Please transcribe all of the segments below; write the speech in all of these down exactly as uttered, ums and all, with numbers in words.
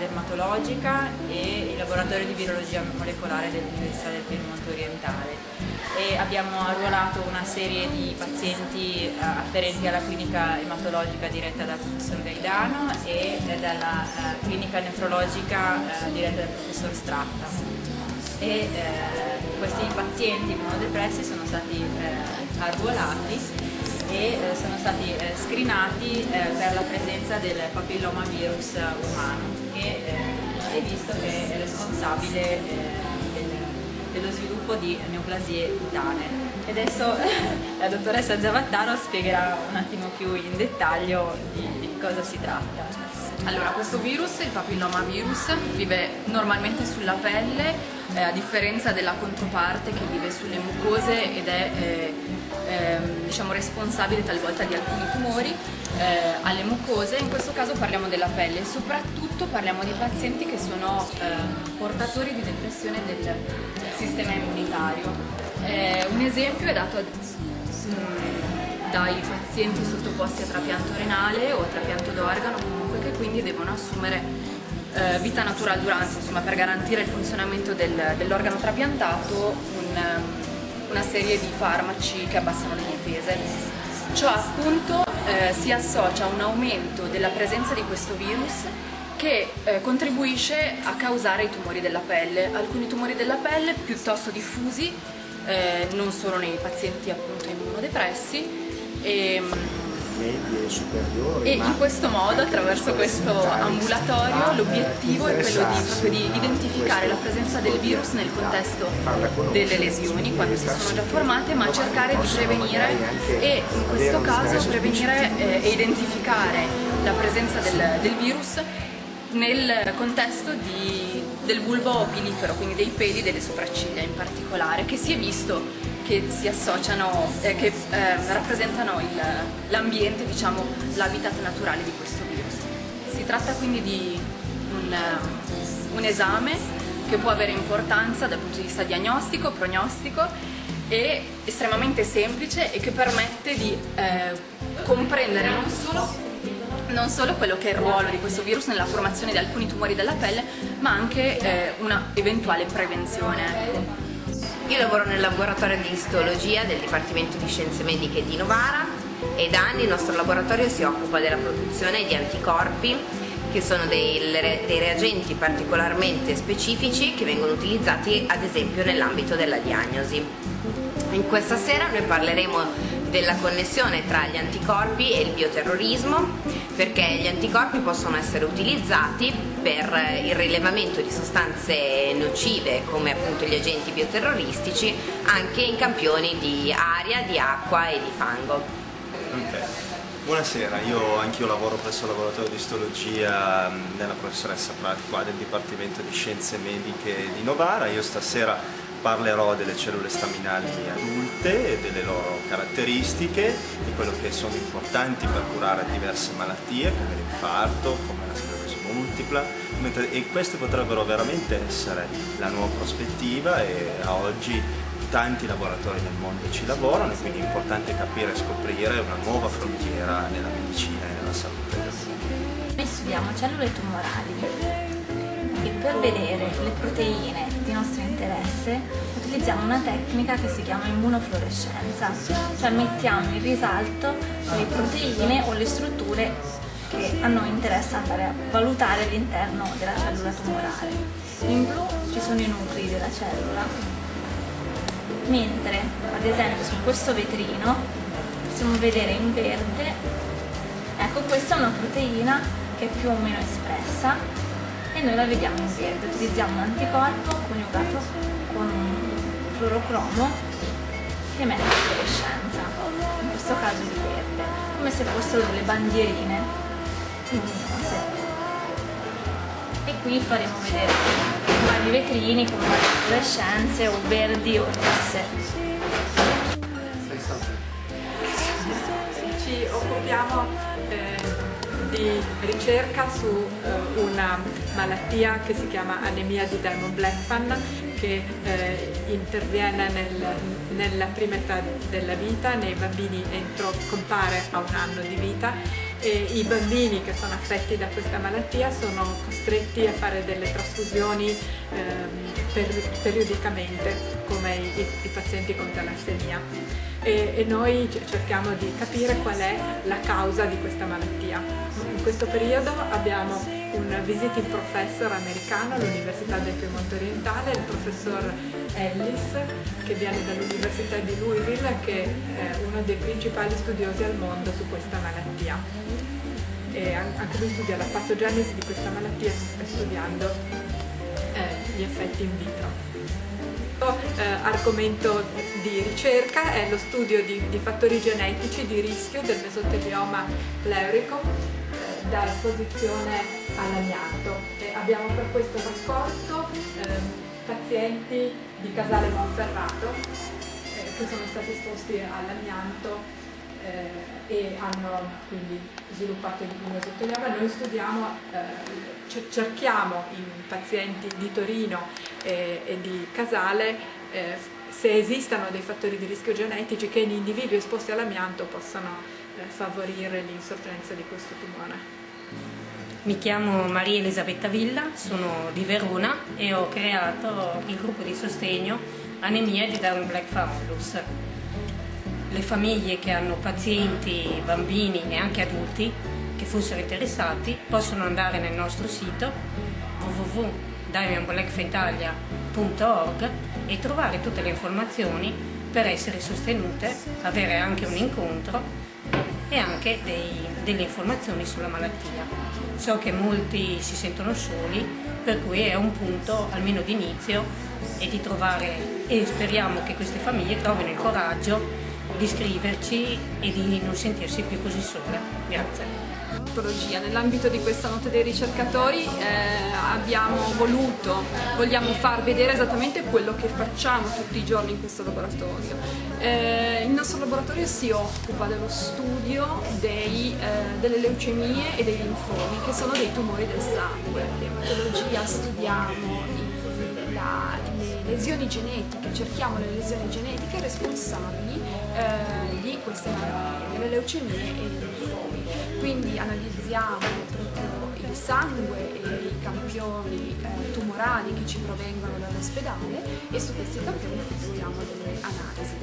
dermatologica e il laboratorio di virologia molecolare dell'Università del Piemonte Orientale. E abbiamo arruolato una serie di pazienti eh, afferenti alla clinica ematologica diretta dal professor Gaidano e eh, dalla eh, clinica nefrologica eh, diretta dal professor Stratta. E eh, questi pazienti immunodepressi sono stati eh, arruolati e eh, sono stati eh, screenati eh, per la presenza del papillomavirus umano, che eh, è visto che è responsabile eh, dello sviluppo di neoplasie cutanee. E adesso la dottoressa Zavattaro spiegherà un attimo più in dettaglio di, di cosa si tratta. Allora, questo virus, il papillomavirus, vive normalmente sulla pelle, eh, a differenza della controparte che vive sulle mucose ed è eh, eh, diciamo responsabile talvolta di alcuni tumori eh, alle mucose. In questo caso parliamo della pelle e soprattutto parliamo di pazienti che sono eh, portatori di depressione del sistema immunitario. Eh, un esempio è dato mh, dai pazienti sottoposti a trapianto renale o a trapianto d'organo, comunque, che quindi devono assumere eh, vita natural durante, insomma, per garantire il funzionamento del, dell'organo trapiantato, un, una serie di farmaci che abbassano le difese. Ciò appunto eh, si associa a un aumento della presenza di questo virus che eh, contribuisce a causare i tumori della pelle, alcuni tumori della pelle piuttosto diffusi, eh, non solo nei pazienti appunto immunodepressi, e, medie, superiori, e in questo modo, attraverso questo ambulatorio, l'obiettivo è quello di, proprio di identificare la presenza del virus nel contesto delle lesioni quando si sono già formate, ma cercare di prevenire e in questo caso prevenire eh, e identificare la presenza del, del virus nel contesto di, del bulbo pilifero, quindi dei peli delle sopracciglia in particolare, che si è visto che si associano, eh, che eh, rappresentano l'ambiente, diciamo, l'habitat naturale di questo virus. Si tratta quindi di un, un esame che può avere importanza dal punto di vista diagnostico, prognostico, e estremamente semplice e che permette di eh, comprendere non solo non solo quello che è il ruolo di questo virus nella formazione di alcuni tumori della pelle, ma anche eh, una eventuale prevenzione. Io lavoro nel laboratorio di istologia del Dipartimento di Scienze Mediche di Novara e da anni il nostro laboratorio si occupa della produzione di anticorpi, che sono dei, dei reagenti particolarmente specifici che vengono utilizzati ad esempio nell'ambito della diagnosi. In questa sera noi parleremo della connessione tra gli anticorpi e il bioterrorismo, perché gli anticorpi possono essere utilizzati per il rilevamento di sostanze nocive come appunto gli agenti bioterroristici anche in campioni di aria, di acqua e di fango. Okay. Buonasera, io anch'io lavoro presso il laboratorio di istologia della professoressa Prati qua del Dipartimento di Scienze Mediche di Novara. Io stasera parlerò delle cellule staminali adulte e delle loro caratteristiche, di quello che sono importanti per curare diverse malattie come l'infarto, come la sclerosi multipla, e queste potrebbero veramente essere la nuova prospettiva, e a oggi tanti laboratori nel mondo ci lavorano, e quindi è importante capire e scoprire una nuova frontiera nella medicina e nella salute del mondo. Noi studiamo cellule tumorali e per vedere le proteine di nostro interesse utilizziamo una tecnica che si chiama immunofluorescenza, cioè mettiamo in risalto le proteine o le strutture che a noi interessa andare a valutare all'interno della cellula tumorale. In blu ci sono i nuclei della cellula, mentre ad esempio su questo vetrino possiamo vedere in verde, ecco, questa è una proteina che è più o meno espressa e noi la vediamo in verde. Utilizziamo un anticorpo coniugato con un fluorocromo che emette fluorescenza, in questo caso di verde, come se fossero delle bandierine luminose. E qui faremo vedere vari vetrini con varie fluorescenze o verdi o rosse. Ci occupiamo eh, di ricerca su eh, una malattia che si chiama anemia di Diamond-Blackfan, che eh, interviene nel, nella prima età della vita, nei bambini entro, compare a un anno di vita, e i bambini che sono affetti da questa malattia sono costretti a fare delle trasfusioni ehm, per, periodicamente come i, i pazienti con talassemia e, e noi cerchiamo di capire qual è la causa di questa malattia. In questo periodo abbiamo un visiting professor americano all'Università del Piemonte Orientale, il professor Ellis, che viene dall'Università di Louisville, che è uno dei principali studiosi al mondo su questa malattia. E anche lui studia la patogenesi di questa malattia e sta studiando eh, gli effetti in vitro. Eh, argomento di ricerca è lo studio di, di fattori genetici di rischio del mesotelioma pleurico eh, da esposizione all'amianto. Abbiamo per questo raccolto eh, pazienti di Casale Monferrato eh, che sono stati esposti all'amianto eh, e hanno quindi sviluppato il mesotelioma. Noi studiamo, eh, cerchiamo in pazienti di Torino e, e di Casale eh, se esistano dei fattori di rischio genetici che in individui esposti all'amianto possano eh, favorire l'insorgenza di questo tumore. Mi chiamo Maria Elisabetta Villa, sono di Verona e ho creato il gruppo di sostegno Anemia di Down-Black Famulus. Le famiglie che hanno pazienti, bambini e anche adulti che fossero interessati possono andare nel nostro sito w w w punto diamond black fa italia punto org e trovare tutte le informazioni per essere sostenute, avere anche un incontro e anche dei, delle informazioni sulla malattia. So che molti si sentono soli, per cui è un punto almeno di inizio e di trovare, e speriamo che queste famiglie trovino il coraggio di scriverci e di non sentirsi più così sole. Grazie. Nell'ambito di questa notte dei ricercatori eh, abbiamo voluto, vogliamo far vedere esattamente quello che facciamo tutti i giorni in questo laboratorio. Eh, il nostro laboratorio si occupa dello studio dei, eh, delle leucemie e dei linfomi, che sono dei tumori del sangue. In ematologia studiamo i, la, le lesioni genetiche, cerchiamo le lesioni genetiche responsabili eh, di queste malattie, le leucemie e i linfomi. Quindi analizziamo proprio il sangue e i campioni eh, tumorali che ci provengono dall'ospedale e su questi campioni effettuiamo delle analisi.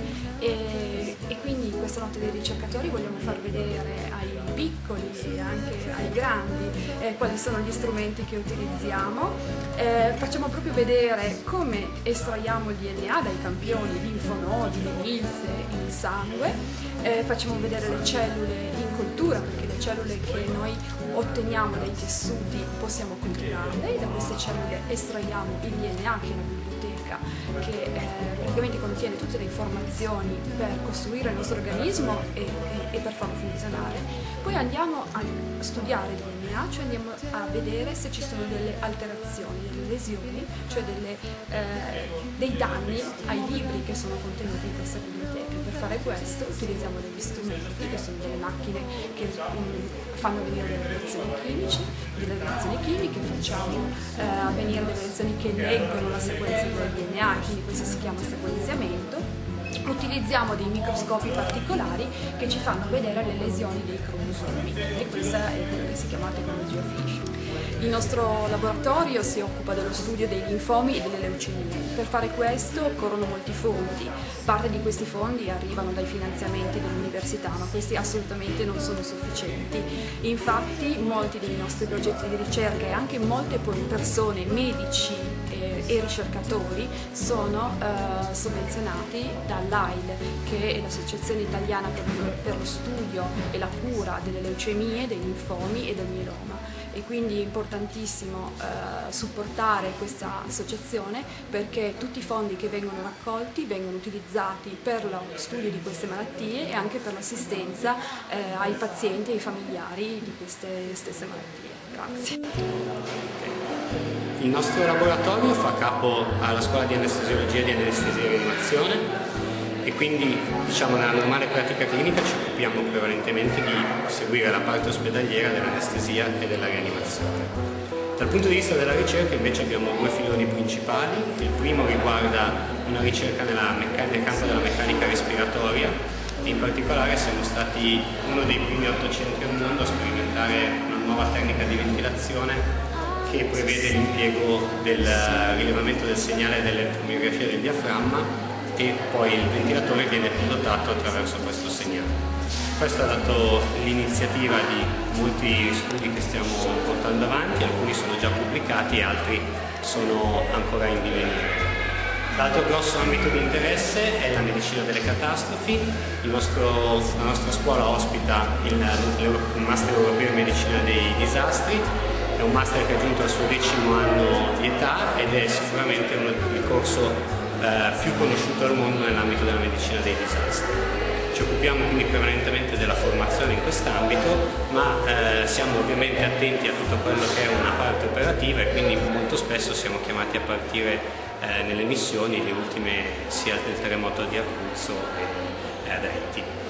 E, e quindi in questa notte dei ricercatori vogliamo far vedere ai piccoli e anche ai grandi eh, quali sono gli strumenti che utilizziamo. Eh, facciamo proprio vedere come estraiamo il D N A dai campioni linfonodi, le milze, il sangue. Eh, facciamo vedere le cellule in coltura, perché le cellule che noi otteniamo dai tessuti possiamo coltivarle, e da queste cellule estraiamo il D N A, che è una biblioteca che eh, praticamente contiene tutte le informazioni per costruire il nostro organismo e, e, e per farlo funzionare. Poi andiamo a studiare il D N A, cioè andiamo a vedere se ci sono delle alterazioni, delle lesioni, cioè delle, eh, dei danni ai libri che sono contenuti in questa biblioteca. Per fare questo utilizziamo degli strumenti, che sono delle macchine che mh, fanno venire delle reazioni chimiche, delle reazioni chimiche, facciamo eh, avvenire delle reazioni che leggono la sequenza del D N A, quindi questo si chiama sequenziamento. Utilizziamo dei microscopi particolari che ci fanno vedere le lesioni dei cromosomi, e questa è quella che si chiama tecnologia FISH. Il nostro laboratorio si occupa dello studio dei linfomi e delle leucemie. Per fare questo occorrono molti fondi. Parte di questi fondi arrivano dai finanziamenti dell'università, ma questi assolutamente non sono sufficienti. Infatti molti dei nostri progetti di ricerca e anche molte persone, medici e, e ricercatori, sono eh, sovvenzionati dall'A I L, che è l'Associazione Italiana per, per lo Studio e la Cura delle Leucemie, dei Linfomi e del Mieloma. E quindi è importantissimo eh, supportare questa associazione, perché tutti i fondi che vengono raccolti vengono utilizzati per lo studio di queste malattie e anche per l'assistenza eh, ai pazienti e ai familiari di queste stesse malattie. Grazie. Il nostro laboratorio fa capo alla scuola di anestesiologia e di anestesia e rianimazione, e quindi, diciamo, nella normale pratica clinica ci occupiamo prevalentemente di seguire la parte ospedaliera dell'anestesia e della rianimazione. Dal punto di vista della ricerca invece abbiamo due filoni principali. Il primo riguarda una ricerca nella nel campo della meccanica respiratoria, In particolare siamo stati uno dei primi otto centri al mondo a sperimentare una nuova tecnica di ventilazione che prevede l'impiego del rilevamento del segnale dell'elettromiografia del diaframma e poi il ventilatore viene pilotato attraverso questo segnale. Questo ha dato l'iniziativa di molti studi che stiamo portando avanti, alcuni sono già pubblicati e altri sono ancora in divenire. L'altro grosso ambito di interesse è la medicina delle catastrofi. Il nostro, la nostra scuola ospita il, il Master Europeo in Medicina dei Disastri. È un master che ha giunto al suo decimo anno di età ed è sicuramente uno, il corso eh, più conosciuto al mondo nell'ambito della medicina dei disastri. Ci occupiamo quindi prevalentemente della formazione in quest'ambito, ma eh, siamo ovviamente attenti a tutto quello che è una parte operativa e quindi molto spesso siamo chiamati a partire eh, nelle missioni, le ultime sia del terremoto di Abruzzo e, e ad Haiti.